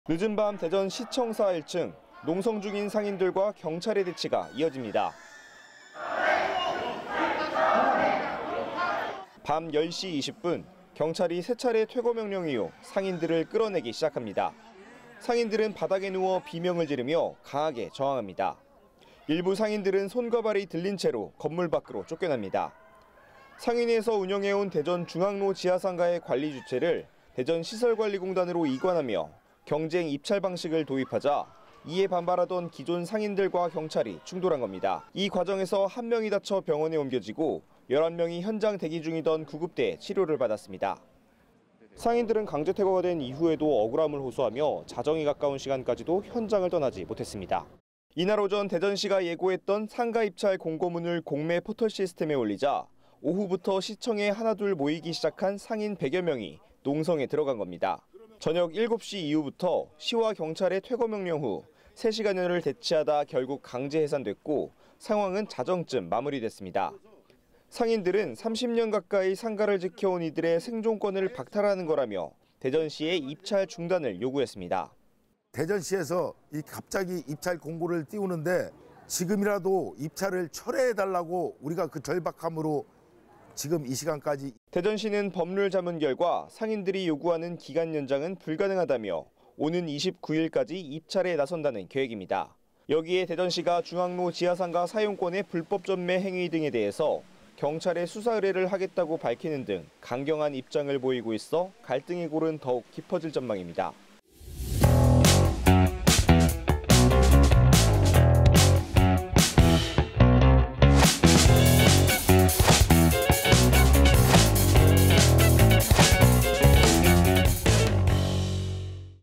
늦은 밤 대전 시청사 1층, 농성 중인 상인들과 경찰의 대치가 이어집니다. 밤 10시 20분, 경찰이 세 차례 퇴거 명령 이후 상인들을 끌어내기 시작합니다. 상인들은 바닥에 누워 비명을 지르며 강하게 저항합니다. 일부 상인들은 손과 발이 들린 채로 건물 밖으로 쫓겨납니다. 상인회에서 운영해온 대전 중앙로 지하상가의 관리 주체를 대전시설관리공단으로 이관하며 경쟁 입찰 방식을 도입하자 이에 반발하던 기존 상인들과 경찰이 충돌한 겁니다. 이 과정에서 한 명이 다쳐 병원에 옮겨지고 11명이 현장 대기 중이던 구급대에 치료를 받았습니다. 상인들은 강제 퇴거가 된 이후에도 억울함을 호소하며 자정이 가까운 시간까지도 현장을 떠나지 못했습니다. 이날 오전 대전시가 예고했던 상가 입찰 공고문을 공매 포털 시스템에 올리자 오후부터 시청에 하나둘 모이기 시작한 상인 100여 명이 농성에 들어간 겁니다. 저녁 7시 이후부터 시와 경찰의 퇴거 명령 후 3시간여를 대치하다 결국 강제 해산됐고 상황은 자정쯤 마무리됐습니다. 상인들은 30년 가까이 상가를 지켜온 이들의 생존권을 박탈하는 거라며 대전시의 입찰 중단을 요구했습니다. 대전시에서 갑자기 입찰 공고를 띄우는데 지금이라도 입찰을 철회해달라고 우리가 그 절박함으로 지금 이 시간까지. 대전시는 법률 자문 결과 상인들이 요구하는 기간 연장은 불가능하다며 오는 29일까지 입찰에 나선다는 계획입니다. 여기에 대전시가 중앙로 지하상가 사용권의 불법 전매 행위 등에 대해서 경찰에 수사 의뢰를 하겠다고 밝히는 등 강경한 입장을 보이고 있어 갈등의 골은 더욱 깊어질 전망입니다.